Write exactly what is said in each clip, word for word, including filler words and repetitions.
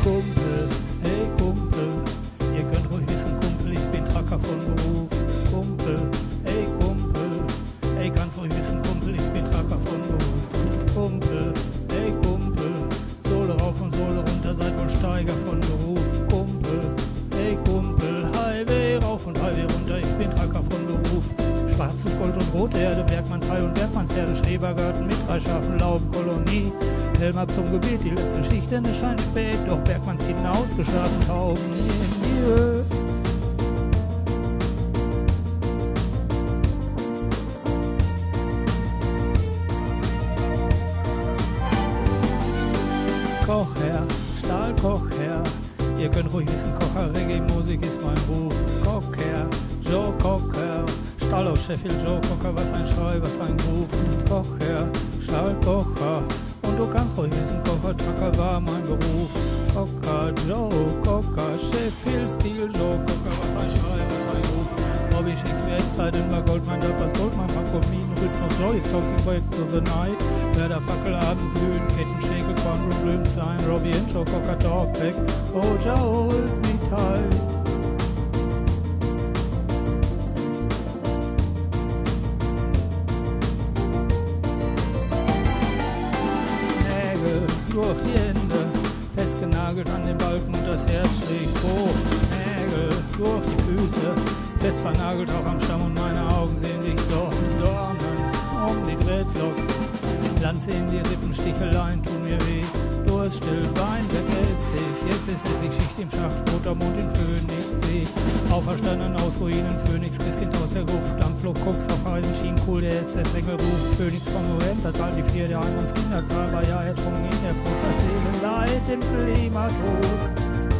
Kumpel, hey Kumpel, ihr könnt ruhig wissen, Kumpel, ich bin Tracker von Beruf. Kumpel, hey Kumpel, ey, ganz ruhig wissen, Kumpel, ich bin Tracker von Beruf. Kumpel, hey Kumpel, Sohle rauf und Sohle runter, seid wohl Steiger von Beruf. Kumpel, hey Kumpel, Highway rauf und Highway runter, ich bin Tracker von Beruf. Schwarzes Gold und rote Erde, Bergmannsheil und Bergmannsherde, Schrebergarten mit drei Schafen, Laubenkolonie. Helm ab zum Gebiet, die letzte Schicht, denn es scheint spät, doch Bergmanns Kinder ausgeschlafen, Tauben in die Höhe. Kochherr, Stahlkochherr, ihr könnt ruhig wissen, Kocher, Reggae-Musik ist mein Ruf. Kochherr, Joe Kocher, Stahl aus Sheffield, Joe Kocher, was ein Schrei, was ein Ruf. Kochherr, Stahlkocher, und du kannst ruhig wissen, Kocher, Tracker war mein Beruf. Kocher, Joe Kocher, Sheffield, Steel, Joe Kocher, was ein Schrei, was ein Ruf. Bobby Shakespeare, Excited war Goldman, Dappers, Goldman, Makomin, Rhythmus, Joyce, Talking Back to the Night. Werder Fackel, Abendblühen, Kettenschäke, Conrad, Blümslein, Robbie and Joe Cocker, Talkback, oh, ja, hold me tight. Nägel durch die Hände, festgenagelt an den Balken und das Herz schlägt hoch. Nägel durch die Füße, fest vernagelt auch am Stamm und meine Augen sehen dich dort. Dornen um die Dreadlocks, Lanze in die Rippen, Sticheleien tun mir weh. Durst, still, Wein, weg Essig, jetzt ist Essig, Schicht im Schacht, roter Mond in Phoenixsee. Auferstanden aus Ruinen, Phönix, Christkind aus der Gruft, Dampflok, Koks auf Eisen, Schien, Kohl, der jetzt der Sänger ruft. Phönix vom Orient, Tal die vier der Einmanns Kinderzahl, war ja ertrunken in der Frucht, das Seelenleid im Klimatod.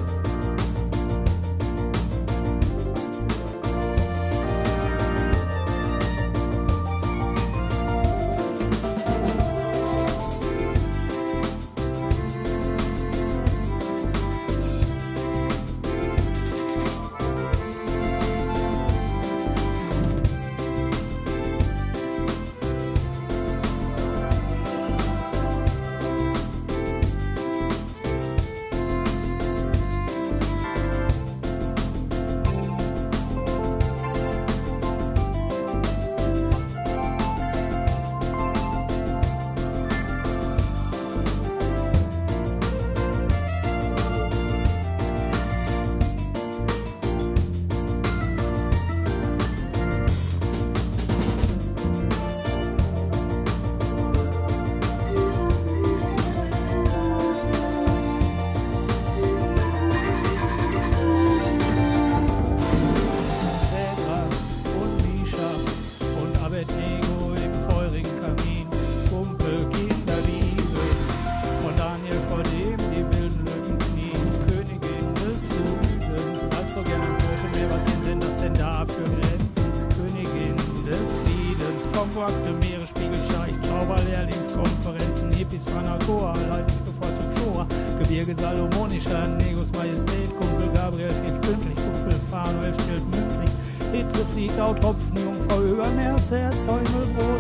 Akte, Meeresspiegel, Scheich, Schauber, Lehrlingskonferenzen, Hippies, Fanagoa, Leitlich bevorzugt Schora, Gebirge Salomonischer, Negus Majestät, Kumpel Gabriel fehlt pünktlich, Kupfel, Fanuel stellt mündlich, Hitze, Fliegau, Tropfen, Jungfrau über Merz, Herz, Heumelbrot.